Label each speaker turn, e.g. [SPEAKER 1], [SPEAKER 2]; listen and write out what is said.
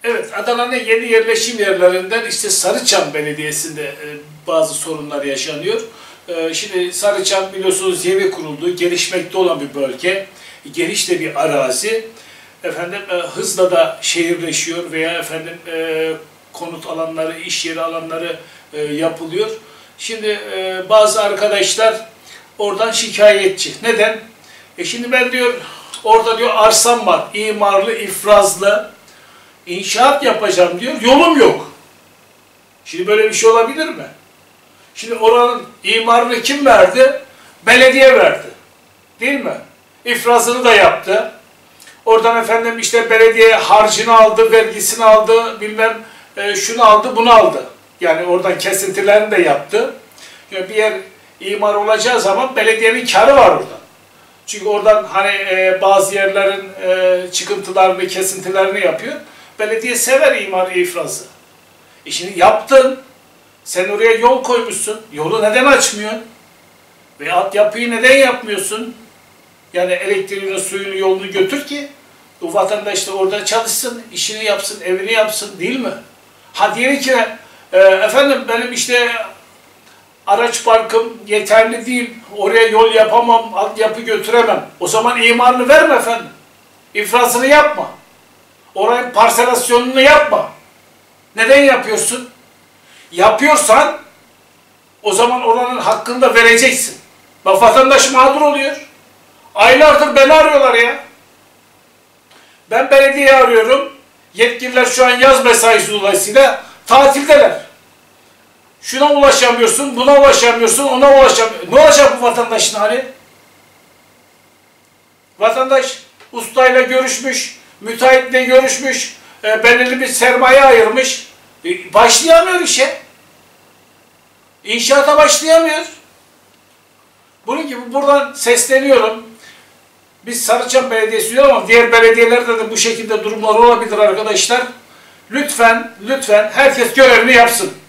[SPEAKER 1] Evet, Adana'nın yeni yerleşim yerlerinden işte Sarıçam Belediyesi'nde bazı sorunlar yaşanıyor. Şimdi Sarıçam biliyorsunuz yeni kuruldu, gelişmekte olan bir bölge, geniş de bir arazi. Hızla da şehirleşiyor veya konut alanları, iş yeri alanları yapılıyor. Şimdi bazı arkadaşlar oradan şikayetçi. Neden? Şimdi ben diyor, orada diyor arsam var, imarlı, ifrazlı, İnşaat yapacağım diyor, yolum yok. Şimdi böyle bir şey olabilir mi? Şimdi oranın imarını kim verdi? Belediye verdi. Değil mi? İfrazını da yaptı. Oradan işte belediye harcını aldı, vergisini aldı, bilmem şunu aldı, bunu aldı. Yani oradan kesintilerini de yaptı. Yani bir yer imar olacağı zaman belediyenin karı var orada. Çünkü oradan bazı yerlerin çıkıntılarını, kesintilerini yapıyor. Belediye sever imarı, ifrazı. Şimdi yaptın. Sen oraya yol koymuşsun. Yolu neden açmıyorsun? Ve altyapıyı neden yapmıyorsun? Yani elektriğini, suyunu, yolunu götür ki o vatandaş da orada çalışsın, işini yapsın, evini yapsın, değil mi? Ha diyelim ki benim işte araç parkım yeterli değil, oraya yol yapamam, altyapı götüremem. O zaman imarını verme efendim. İfrazını yapma. Oranın parselasyonunu yapma. Neden yapıyorsun? Yapıyorsan o zaman oranın hakkını da vereceksin. Bak vatandaş mağdur oluyor. Aylardır beni arıyorlar ya. Ben belediyeyi arıyorum. Yetkililer şu an yaz mesaisi dolayısıyla tatildeler. Şuna ulaşamıyorsun, buna ulaşamıyorsun, ona ulaşamıyorsun. Ne olacak bu vatandaşın hali? Vatandaş ustayla görüşmüş, müteahhitle görüşmüş, belirli bir sermaye ayırmış. Başlayamıyor işe. İnşaata başlayamıyor. Bunun gibi buradan sesleniyorum. Biz Sarıçam Belediyesi diyoruz ama diğer belediyelerde de bu şekilde durumlar olabilir arkadaşlar. Lütfen herkes görevini yapsın.